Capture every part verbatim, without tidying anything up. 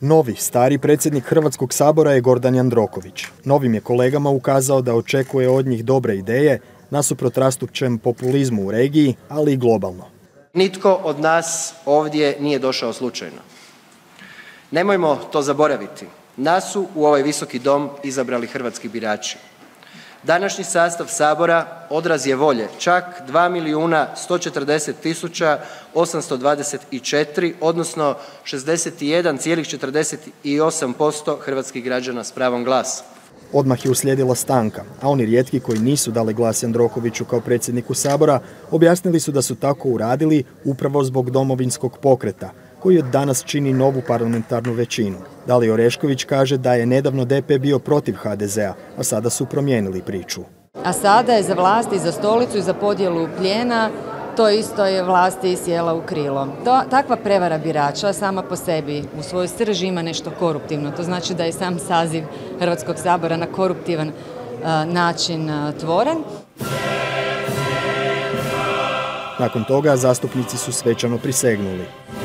Novi, stari predsjednik Hrvatskog sabora je Gordan Jandroković. Novim je kolegama ukazao da očekuje od njih dobre ideje nasuprot rastućem populizmu u regiji, ali i globalno. Nitko od nas ovdje nije došao slučajno. Nemojmo to zaboraviti. Nas su u ovaj visoki dom izabrali hrvatski birači. Današnji sastav Sabora odraz je volje čak dva milijuna sto četrdeset tisuća osamsto dvadeset četiri, odnosno šezdeset jedan zarez četrdeset osam posto hrvatskih građana s pravom glasa. Odmah je uslijedila stanka, a oni rijetki koji nisu dali glas Jandrokoviću kao predsjedniku Sabora objasnili su da su tako uradili upravo zbog Domovinskog pokreta, koji od danas čini novu parlamentarnu većinu. Dalija Orešković kaže da je nedavno D P bio protiv H D Z-a, a sada su promijenili priču. A sada je za vlast i za stolicu i za podjelu plijena, to isto je vlasti sjela u krilo. To, takva prevara birača sama po sebi u svojoj srži ima nešto koruptivno. To znači da je sam saziv Hrvatskog sabora na koruptivan uh, način uh, tvoren. Nakon toga zastupnici su svečano prisegnuli.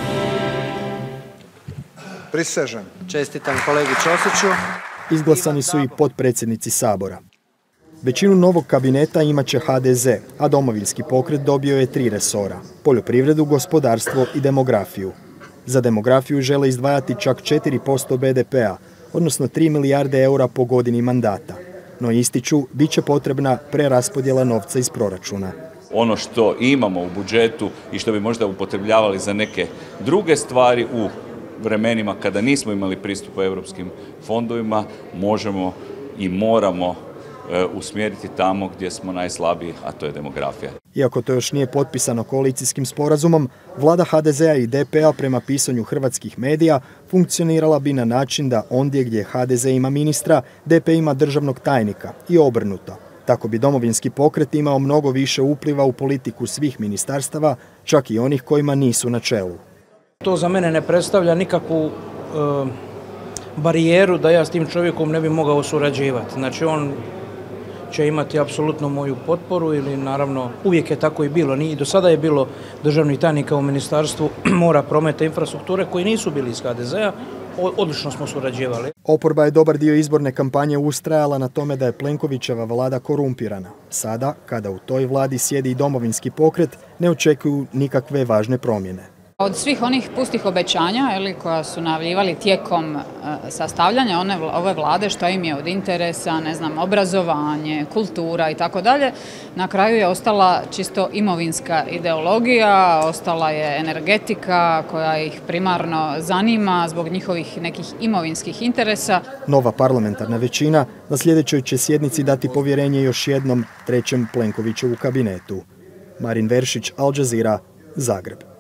Prisežem. Čestitam kolegi Ćosiću. Izglasani su i potpredsjednici Sabora. Većinu novog kabineta imat će H D Z, a Domovinski pokret dobio je tri resora: poljoprivredu, gospodarstvo i demografiju. Za demografiju žele izdvajati čak četiri posto B D P-a, odnosno tri milijarde eura po godini mandata. No ističu, bit će potrebna preraspodjela novca iz proračuna. Ono što imamo u budžetu i što bi možda upotrebljavali za neke druge stvari u vremenima kada nismo imali pristup europskim fondovima, možemo i moramo e, usmjeriti tamo gdje smo najslabiji, a to je demografija. Iako to još nije potpisano koalicijskim sporazumom, vlada H D Z-a i D P-a prema pisanju hrvatskih medija funkcionirala bi na način da ondje gdje H D Z ima ministra, D P ima državnog tajnika i obrnuto. Tako bi Domovinski pokret imao mnogo više upliva u politiku svih ministarstava, čak i onih kojima nisu na čelu. To za mene ne predstavlja nikakvu e, barijeru da ja s tim čovjekom ne bi mogao surađivati. Znači on će imati apsolutno moju potporu ili naravno uvijek je tako i bilo. Ni do sada je bilo državnih tajnika u Ministarstvu mora, prometa i infrastrukture koji nisu bili iz H D Z-a. Odlično smo surađivali. Oporba je dobar dio izborne kampanje ustrajala na tome da je Plenkovićeva vlada korumpirana. Sada, kada u toj vladi sjedi i Domovinski pokret, ne očekuju nikakve važne promjene. Od svih onih pustih obećanja ili, koja su najavljivali tijekom e, sastavljanja one, ove vlade što im je od interesa, ne znam, obrazovanje, kultura i tako dalje, na kraju je ostala čisto imovinska ideologija, ostala je energetika koja ih primarno zanima zbog njihovih nekih imovinskih interesa. Nova parlamentarna većina na sljedećoj će sjednici dati povjerenje još jednom trećem Plenkovićevu kabinetu. Marin Veršić, Al Jazeera, Zagreb.